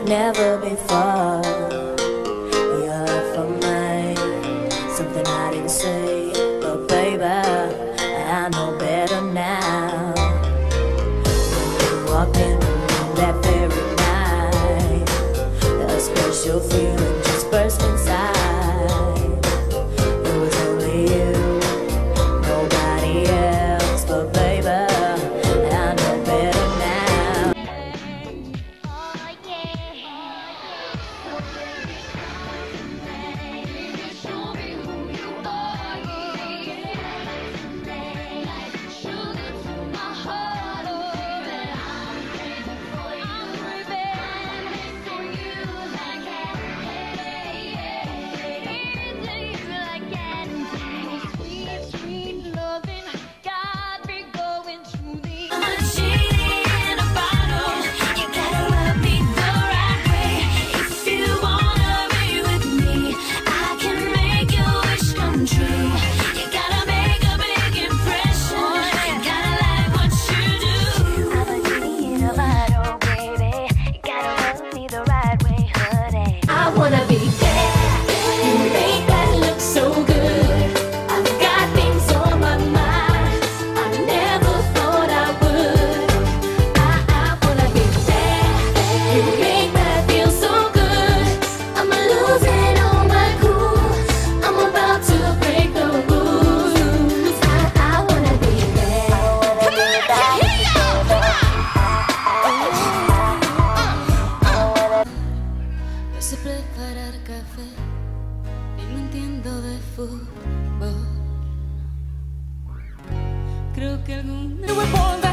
never before. Your love for mine, something I didn't say, but baby, I know better now. When you walked in the room that very night, a special feeling just burst inside. It was only you, nobody else, but baby, I know better now. Sé preparar café y no entiendo de fútbol. Creo que algún